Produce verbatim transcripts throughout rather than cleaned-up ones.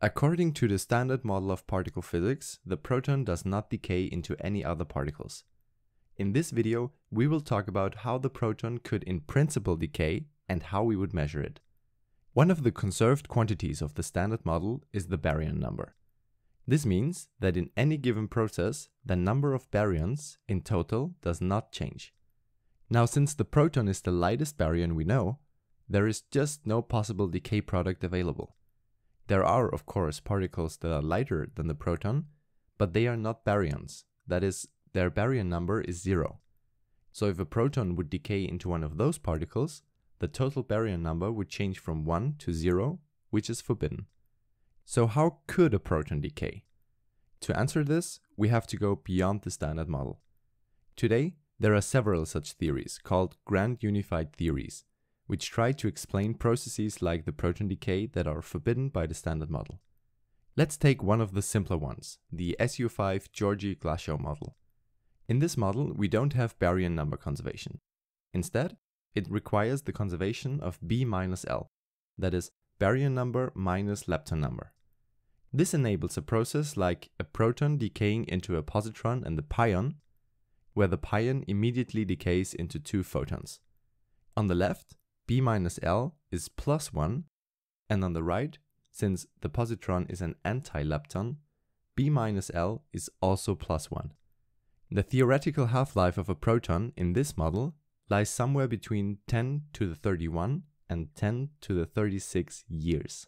According to the standard model of particle physics, the proton does not decay into any other particles. In this video, we will talk about how the proton could in principle decay and how we would measure it. One of the conserved quantities of the standard model is the baryon number. This means that in any given process, the number of baryons in total does not change. Now, since the proton is the lightest baryon we know, there is just no possible decay product available. There are, of course, particles that are lighter than the proton, but they are not baryons. That is, their baryon number is zero. So if a proton would decay into one of those particles, the total baryon number would change from one to zero, which is forbidden. So how could a proton decay? To answer this, we have to go beyond the standard model. Today, there are several such theories called grand unified theories, which try to explain processes like the proton decay that are forbidden by the standard model. Let's take one of the simpler ones, the S U five Georgie Glashow model. In this model, we don't have baryon number conservation. Instead, it requires the conservation of B minus L, that is, baryon number minus lepton number. This enables a process like a proton decaying into a positron and a pion, where the pion immediately decays into two photons. On the left, B minus L is plus one, and on the right, since the positron is an anti-lepton, B minus L is also plus one. The theoretical half-life of a proton in this model lies somewhere between ten to the thirty-one and ten to the thirty-six years.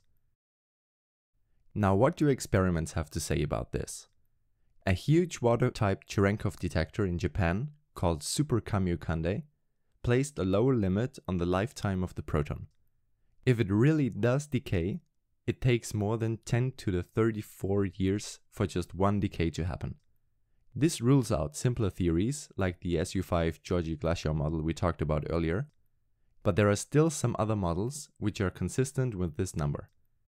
Now, what do experiments have to say about this? A huge water-type Cherenkov detector in Japan, called Super Kamiokande, placed a lower limit on the lifetime of the proton. If it really does decay, it takes more than ten to the thirty-four years for just one decay to happen. This rules out simpler theories like the S U five Georgie Glashow model we talked about earlier, but there are still some other models which are consistent with this number.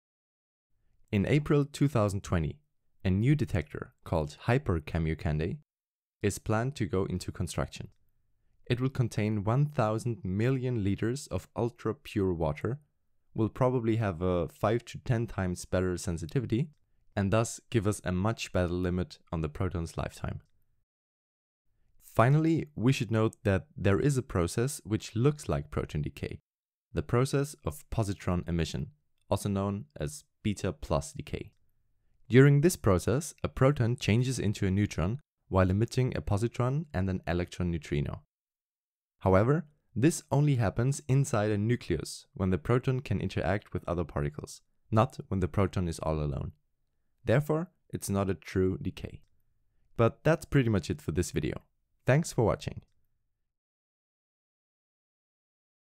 In April two thousand twenty, a new detector called Hyper Kamiokande is planned to go into construction. It will contain one thousand million liters of ultra-pure water, will probably have a five to ten times better sensitivity, and thus give us a much better limit on the proton's lifetime. Finally, we should note that there is a process which looks like proton decay, the process of positron emission, also known as beta plus decay. During this process, a proton changes into a neutron while emitting a positron and an electron neutrino. However, this only happens inside a nucleus when the proton can interact with other particles, not when the proton is all alone. Therefore, it's not a true decay. But that's pretty much it for this video. Thanks for watching.